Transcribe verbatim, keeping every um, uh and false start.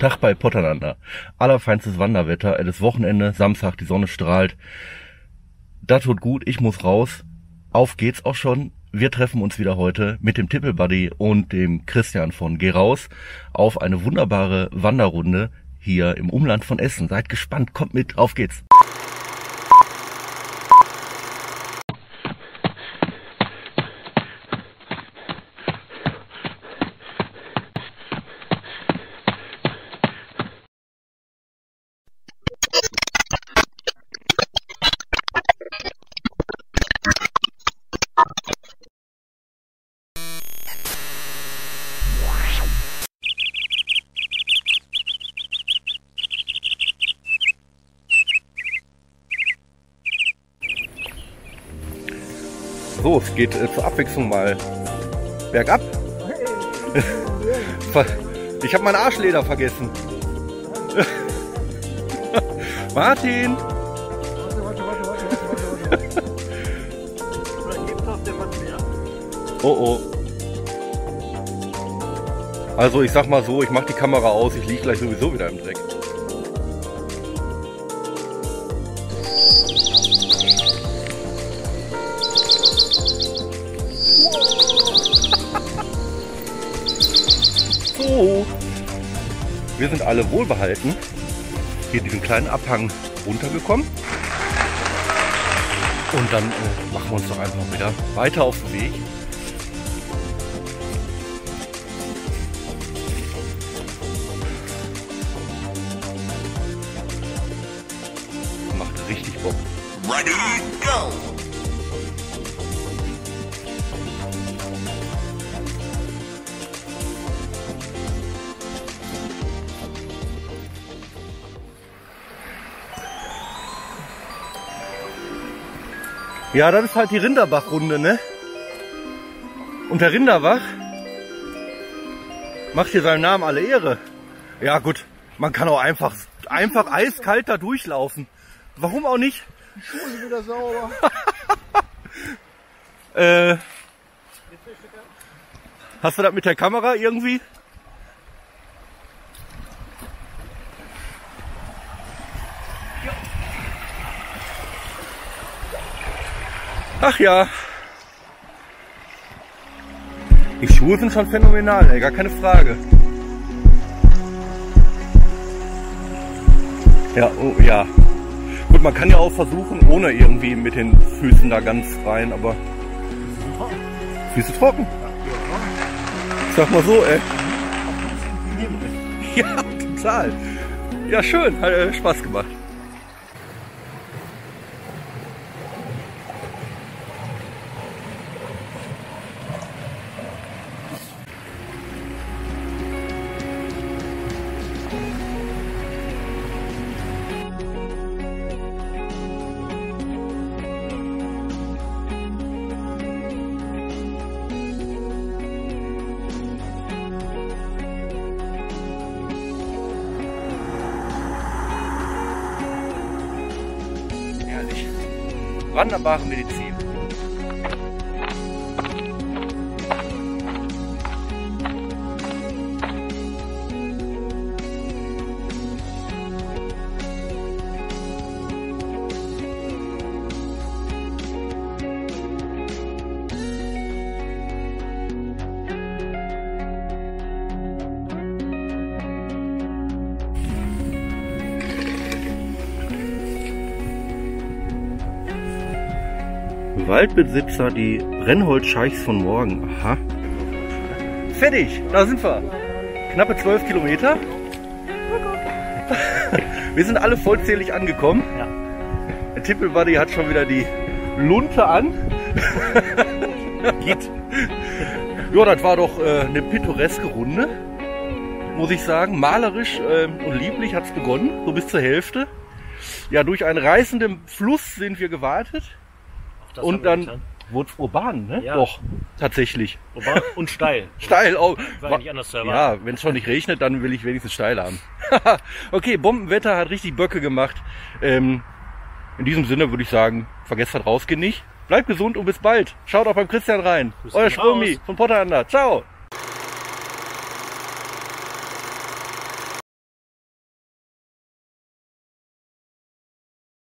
Tag bei Potterlander. Allerfeinstes Wanderwetter. Es ist Wochenende, Samstag, die Sonne strahlt. Das tut gut, ich muss raus. Auf geht's auch schon. Wir treffen uns wieder heute mit dem Tippelbuddy und dem Christian von Geh raus auf eine wunderbare Wanderrunde hier im Umland von Essen. Seid gespannt, kommt mit, auf geht's. So, es geht äh, zur Abwechslung mal bergab. Ich habe mein Arschleder vergessen. Martin! Warte, warte, warte, warte, warte, warte. Oh oh. Also ich sag mal so, ich mach die Kamera aus, ich liege gleich sowieso wieder im Dreck. So. Wir sind alle wohlbehalten hier diesen kleinen Abhang runtergekommen. Und dann äh, machen wir uns doch einfach wieder weiter auf den Weg. Macht richtig Bock. Ready, go! Ja, das ist halt die Rinderbach-Runde, ne? Und der Rinderbach macht hier seinem Namen alle Ehre. Ja gut, man kann auch einfach, einfach eiskalt da durchlaufen. Warum auch nicht? Die Schuhe sind wieder sauber. äh, hast du das mit der Kamera irgendwie? Ach ja. Die Schuhe sind schon phänomenal, ey, gar keine Frage. Ja, oh, ja. Gut, man kann ja auch versuchen, ohne irgendwie mit den Füßen da ganz rein, aber... Füße trocken. Sag mal so, ey. Ja, total. Ja, schön, hat äh, Spaß gemacht. Wanderbare Medizin. Waldbesitzer, die Brennholzscheichs von morgen. Aha. Fertig, da sind wir. Knappe zwölf Kilometer. Wir sind alle vollzählig angekommen. Ja. Der Tippelbuddy hat schon wieder die Lunte an. Geht. Ja, das war doch äh, eine pittoreske Runde, muss ich sagen. Malerisch äh, und lieblich hat es begonnen, so bis zur Hälfte. Ja, durch einen reißenden Fluss sind wir gewartet. Das und dann wurde es urban, ne? Ja. Doch, tatsächlich. Urban und steil. Steil auch. War nicht anders zu erwarten. Ja, wenn es schon nicht regnet, dann will ich wenigstens steil haben. Okay, Bombenwetter hat richtig Böcke gemacht. Ähm, in diesem Sinne würde ich sagen, vergesst das Rausgehen nicht. Bleibt gesund und bis bald. Schaut auch beim Christian rein. Grüße Euer gehen Strömi raus. von Potterlander. Ciao.